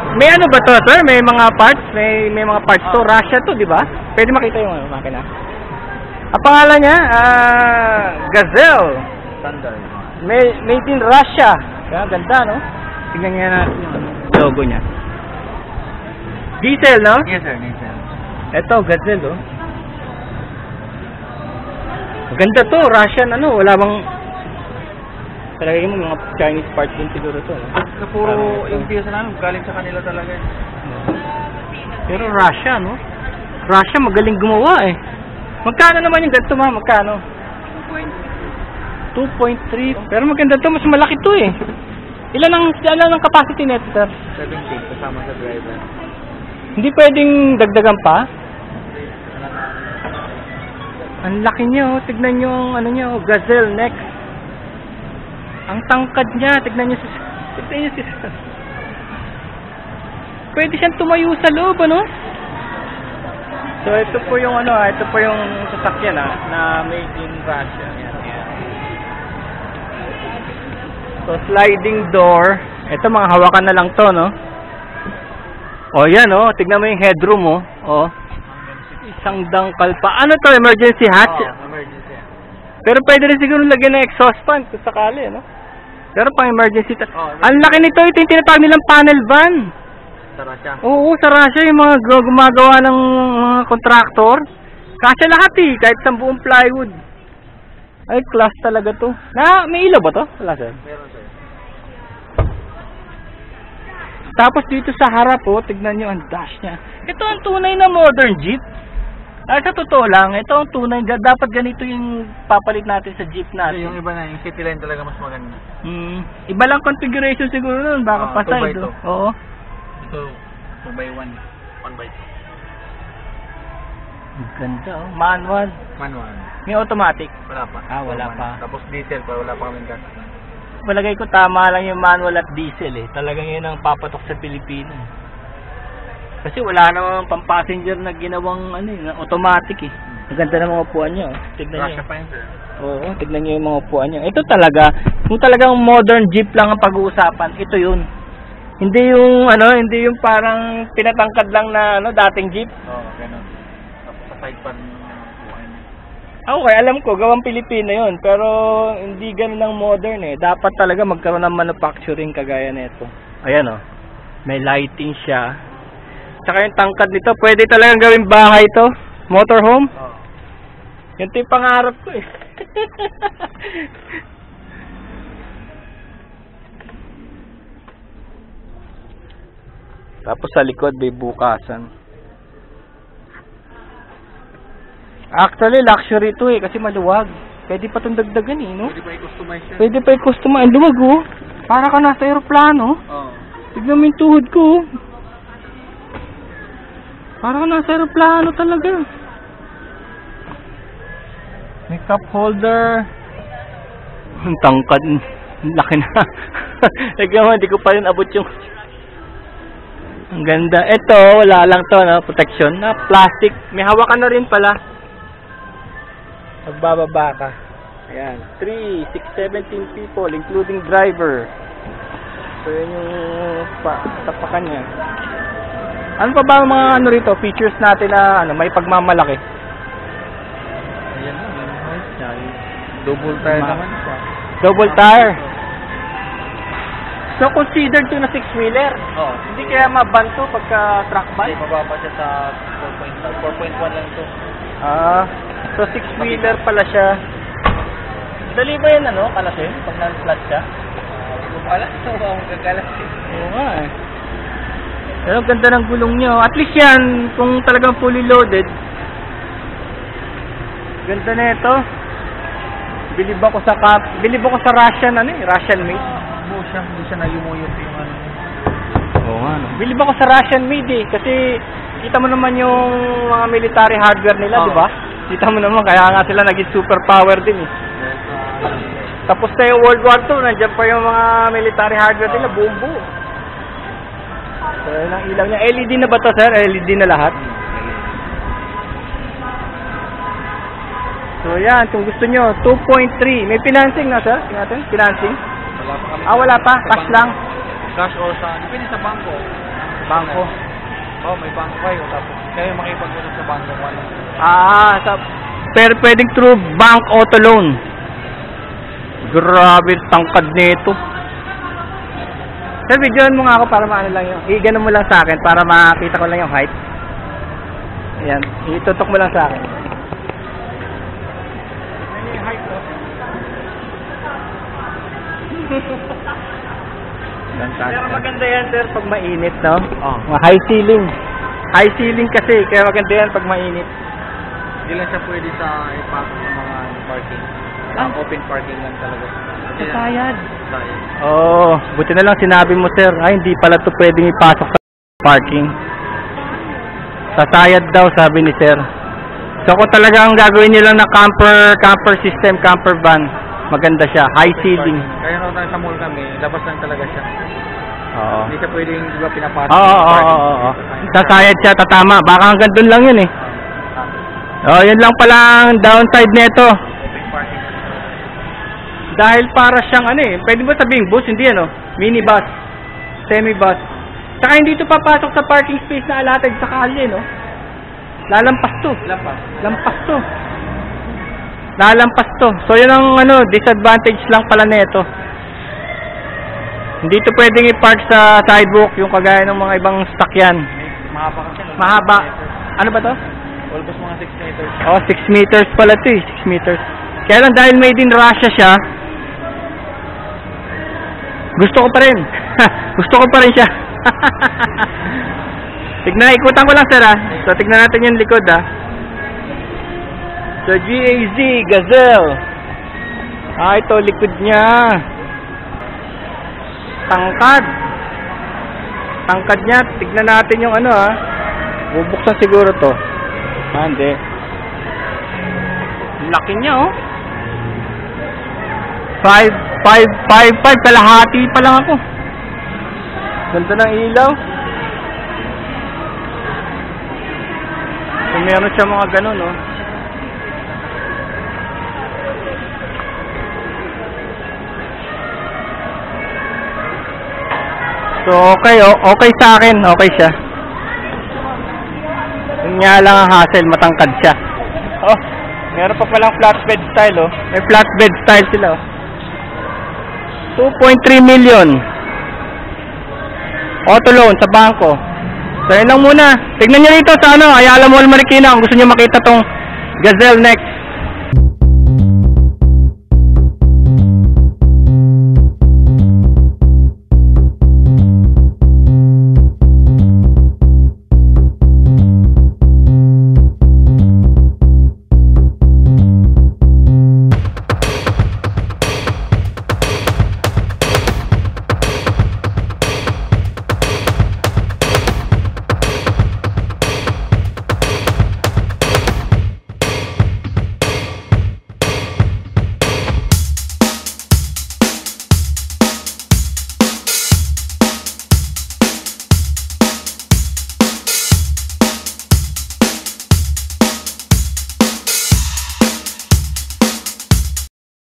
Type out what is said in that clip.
May ano ba to, sir? May mga parts? May mga parts to. Russia to, di ba? Pwede makita yung makina. Ang pangalan niya, Gazelle. Standard. Made in Russia. Kaya ganda, no? Tingnan niya natin yung logo niya. Diesel, no? Yes, sir. Diesel. Ito, Gazelle, oh. Ganda to, Russian, ano, wala bang... Talaga yung mga Chinese parts din siguro to, no? Puro yung piyesa namin, galing sa kanila talaga. Pero Russia, no? Russia, magaling gumawa, eh. Magkano naman yung ganito, ma? Magkano? 2.3. Pero maganda to, mas malaki to, eh. Ilan ang capacity nito, sir? 70, kasama sa driver. Hindi pwedeng dagdagan pa? Ang laki niya, oh. Tignan niyo ang ano niya, oh. Gazelle next. Ang tangkad niya, tignan niyo si pwede siyang tumayo sa loob, ano? So ito po yung ano, ito po yung sasakyan na made in Russia. Yan. So sliding door. Ito mga hawakan na lang to, no? Oh, yan, oh. Tignan mo yung headroom, oh. Oh. Isang dangkal pa. Ano to, emergency hatch? Emergency. Pero pwede rin siguro lagyan ng exhaust fan kung sakali, no? Pero pang emergency. Ang laki nito, ito yung tinatawag nilang panel van. Sa Russia? Oo, sa Russia yung mga gumagawa ng mga contractor. Kasi lahat eh, kahit sa buong plywood. Ay, class talaga to. May ilaw ba to? Wala, sir. Meron, sir. Tapos dito sa harap, oh, tignan nyo ang dash niya. Ito ang tunay na modern jeep. Sa totoo lang, ito ang tunay. Dapat ganito yung papalit natin sa jeep natin. Yung iba na, yung city line talaga mas maganda. Iba lang configuration siguro nun. Baka pasay. 2x2. Oo. Ito, 2x1. 1x2. Ganda, oh. Manual. Manual. May automatic. Wala pa. Wala pa. Tapos diesel pa, wala pa kaming gas. Palagay ko tama lang yung manual at diesel, eh. Talagang yun ang papatok sa Pilipino. Kasi wala namang pang-passenger na ginawang automatic, eh. Ang ganda ng mga upuan niyo. Tignan niyo. Russia pa yun, sir. Oo, tignan niyo yung mga upuan niyo. Ito talaga, kung talagang modern jeep lang ang pag-uusapan, ito yun. Hindi yung parang pinatangkad lang na dating jeep. Oo, ganun. Tapos sa side pan yung upuan niya. Okay, alam ko, gawang Pilipino yun. Pero hindi ganun ang modern, eh. Dapat talaga magkaroon ng manufacturing kagaya nito. Ayan, oh. May lighting siya. Tsaka yung tangkad nito, pwede talagang gawing bahay to. Motorhome. Oo. Yan yung pangarap ko, eh. Tapos sa likod may bukasan. Actually, luxury to, eh, kasi maluwag. Pwede pa itong dagdagan, eh, no? Pwede pa i-customize siya. Pwede pa i-customize. Ang luwag, oh. Para ka nasa aeroplano. Oo. Tignan mo yung tuhod ko, oh. Para ka nasa aeroplano talaga. May cup holder. Ang tangkad. Laki na. Tignan mo, hindi ko pa rin abot yung... Ang ganda. Ito, wala lang to, no? Protection na plastic. May hawakan na rin pala. Magbababa ka. Ayan. 3, 6, 17 people, including driver. So, yun yung tapakan niya. Ano pa ba ang mga rito, features natin na may pagmamalaki? Ayan na, double tire naman siya. Double tire. So considered to na 6-wheeler. Oo. Hindi kaya mabanto pagka truck bike? Mababa siya sa 4.1 lang ito. So 6-wheeler pala siya. Dali ba yan kalasin? Pag na-flat siya? Wala, ang gagalas. Oo nga, eh. Pero ganda ng gulong nyo. At least yan, kung talagang fully loaded. Ganda na ito. Bilib ako sa Russian, Russian made. Hindi siya nayumuyot yung Oo nga, no? Bilib ako sa Russian made, eh. Kasi, kita mo naman yung mga military hardware nila, di ba? Kita mo naman, kaya nga sila naging superpower din, eh. Tapos na yung World War II, nandiyan pa yung mga military hardware nila, buong buo. So, yun ang ilaw niya. LED na ba to, sir? LED na lahat? So, yan. Kung gusto nyo, 2.3. May financing na, sir? Tingnan natin. Financing? Wala pa kami. Wala pa. Cash lang. Cash o sa... Depende sa bangko. Bangko. Oh, may bangko kayo. Tapos kayo makipag-usap sa bangko mo. Pero pwedeng through bank auto loan. Grabe, tangkad nito. Sir, videoan mo nga ako para maano lang yun. I-ganon mo lang sa akin para makita ko lang yung height. Ayan, itutok mo lang sa akin. May height ko. Pero maganda yan, sir, pag mainit, no? Oh. High ceiling. High ceiling kasi, kaya maganda yan pag mainit. Hindi lang siya pwede sa ipasok sa mga parking. Open parking lang talaga. Sayad. Sayad. Oo, buti na lang sinabi mo, sir. Ay, hindi pala ito pwedeng ipasok sa parking. Sasayad daw, sabi ni sir. So kung talagang gagawin nyo lang na camper system, camper van, maganda siya, high ceiling. Kaya nung sa mall kami, labas lang talaga siya. Oo. Hindi siya pwedeng pinapasok. Oo. Sasayad siya, tatama. Baka hanggang dun lang yun eh. Oh, yun lang pala ang downside nito. Open parking. Dahil para siyang ano eh, pwede ba sabing bus? Hindi ano, minibus, semi-bus. Saka hindi ito papasok sa parking space na allotted sa kalye, no? Lalampas to. Lampas to. Lalampas to. So yun ang ano, disadvantage lang pala nito. Hindi ito pwedeng i-park sa sidewalk yung kagaya ng mga ibang sakyan. Mahaba kasi. Mahaba. Ano ba to? Almost mga 6 meters. Oh, 6 meters pala ito eh. 6 meters. Kaya lang dahil made in Russia siya, gusto ko pa rin. Gusto ko pa rin siya. Tignan, ikutan ko lang, sir, ah. So, tignan natin yung likod, ah. So, Gazelle. Ito, likod niya. Tangkad. Tangkad niya. Tignan natin yung ano, ah. Bubuksan siguro to. Hindi. Laki niya, oh. 5'5", kalahati pa lang ako. Ganda ng ilaw. So, meron siya mga ganun, no? So, okay sa akin. Okay siya. Yung nga lang ang hassle, matangkad siya. Oh, meron pa palang flatbed style, oh. May flatbed style sila, oh. 2.3 million. Auto loan sa bangko. So, yun lang muna. Tignan nyo rito sa ano, Ayala Mall Marikina kung gusto nyo makita tong Gazelle next.